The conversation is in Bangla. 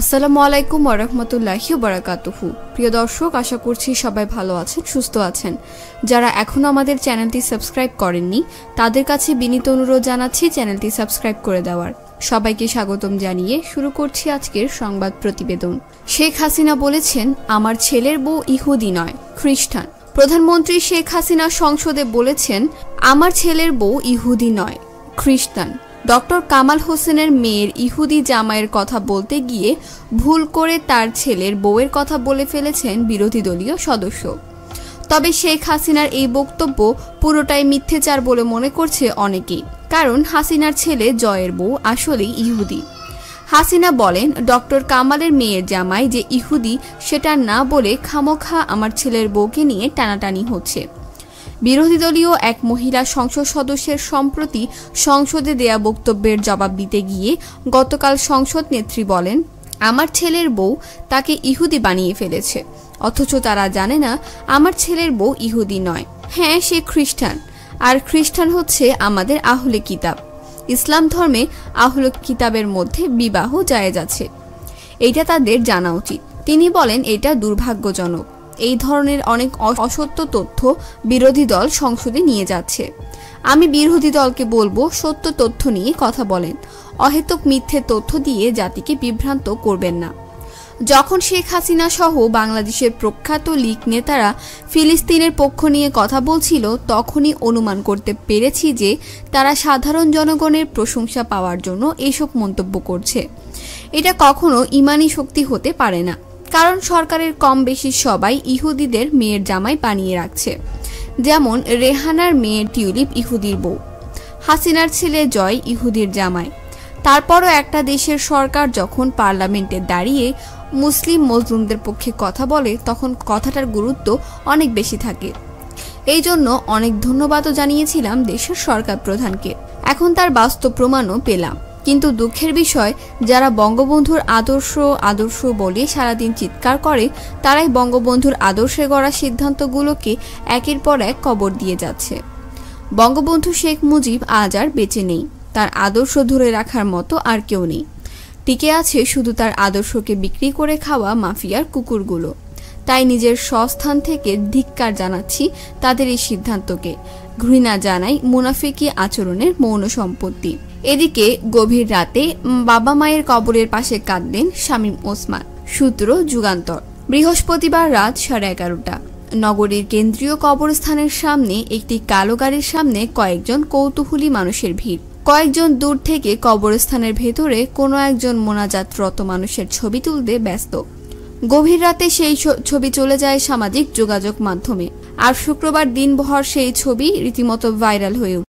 আসসালামু আলাইকুম ওয়া রাহমাতুল্লাহি ওয়া বারাকাতুহু। প্রিয় দর্শক, আশা করছি সবাই ভালো আছেন, সুস্থ আছেন। যারা এখনো আমাদের চ্যানেলটি সাবস্ক্রাইব করেননি তাদের কাছে বিনীত অনুরোধ জানাচ্ছি চ্যানেলটি সাবস্ক্রাইব করে দেওয়ার। সবাইকে স্বাগতম জানিয়ে শুরু করছি আজকের সংবাদ প্রতিবেদন। শেখ হাসিনা বলেছেন, আমার ছেলের বউ ইহুদি নয়, খ্রিস্টান। প্রধানমন্ত্রী শেখ হাসিনা সংসদে বলেছেন, আমার ছেলের বউ ইহুদি নয়, খ্রিস্টান। ডক্টর কামাল হোসেনের মেয়ের ইহুদি জামাইয়ের কথা বলতে গিয়ে ভুল করে তার ছেলের বউয়ের কথা বলে ফেলেছেন বিরোধী দলীয় সদস্য। তবে শেখ হাসিনার এই বক্তব্য পুরোটাই মিথ্যেচার বলে মনে করছে অনেকেই, কারণ হাসিনার ছেলে জয়ের বউ আসলেই ইহুদি। হাসিনা বলেন, ডক্টর কামালের মেয়ের জামাই যে ইহুদি সেটা না বলে খামোখা আমার ছেলের বউকে নিয়ে টানাটানি হচ্ছে। বিরোধী দলীয় এক মহিলা সংসদ সদস্যের সম্প্রতি সংসদে দেয়া বক্তব্যের জবাব দিতে গিয়ে গতকাল সংসদ নেত্রী বলেন, আমার ছেলের বউ তাকে ইহুদি বানিয়ে ফেলেছে, অথচ তারা জানে না আমার ছেলের বউ ইহুদি নয়। হ্যাঁ, সে খ্রিস্টান, আর খ্রিস্টান হচ্ছে আমাদের আহলে কিতাব। ইসলাম ধর্মে আহলে কিতাবের মধ্যে বিবাহ জায়েজ আছে, এইটা তাদের জানা উচিত। তিনি বলেন, এটা দুর্ভাগ্যজনক, এই ধরনের অনেক অসত্য তথ্য বিরোধী দল সংসদে নিয়ে যাচ্ছে। আমি বিরোধী দলকে বলবো, সত্য তথ্য নিয়ে কথা বলেন, অহেতুক মিথ্যে তথ্য দিয়ে জাতিকে বিভ্রান্ত করবেন না। যখন শেখ হাসিনা সহ বাংলাদেশের প্রখ্যাত লীগ নেতারা ফিলিস্তিনের পক্ষ নিয়ে কথা বলছিল, তখনই অনুমান করতে পেরেছি যে তারা সাধারণ জনগণের প্রশংসা পাওয়ার জন্য এসব মন্তব্য করছে। এটা কখনো ইমানি শক্তি হতে পারে না, কারণ সরকারের কম বেশি সবাই ইহুদিদের মেয়ের জামাই বানিয়ে রাখছে। যেমন রেহানার মেয়ের টিউলিপ ইহুদির বউ, হাসিনার ছেলে জয় ইহুদির জামাই। তারপরও একটা দেশের সরকার যখন পার্লামেন্টে দাঁড়িয়ে মুসলিম মজলুমদের পক্ষে কথা বলে, তখন কথাটার গুরুত্ব অনেক বেশি থাকে। এই জন্য অনেক ধন্যবাদও জানিয়েছিলাম দেশের সরকার প্রধানকে। এখন তার বাস্তব প্রমাণও পেলাম। কিন্তু দুঃখের বিষয়, যারা বঙ্গবন্ধুর আদর্শ বলে সারাদিন চিৎকার করে, তারাই বঙ্গবন্ধুর আদর্শে গড়া সিদ্ধান্তগুলোকে একের পর এক কবর দিয়ে যাচ্ছে। বঙ্গবন্ধু শেখ মুজিব আজ আর বেঁচে নেই, তার আদর্শ ধরে রাখার মতো আর কেউ নেই। টিকে আছে শুধু তার আদর্শকে বিক্রি করে খাওয়া মাফিয়ার কুকুরগুলো। তাই নিজের স্বস্থান থেকে ধিক্কার জানাচ্ছি তাদের এই সিদ্ধান্তকে, ঘৃণা জানাই মুনাফিকি আচরণের মৌন সম্পত্তি। এদিকে গভীর রাতে বাবা মায়ের কবরের পাশে কাঁদলেন শামীম ওসমান। সূত্র যুগান্তর। বৃহস্পতিবার রাত 11:30টা নগরীর কেন্দ্রীয় কবরস্থানের সামনে একটি কালো গাড়ির সামনে কয়েকজন কৌতূহলী মানুষের ভিড়। কয়েকজন দূর থেকে কবরস্থানের ভেতরে কোনো একজন মোনাজাতরত মানুষের ছবি তুলতে ব্যস্ত। গভীর রাতে সেই ছবি চলে যায় সামাজিক যোগাযোগ মাধ্যমে, আর শুক্রবার দিনভর সেই ছবি রীতিমতো ভাইরাল হয়ে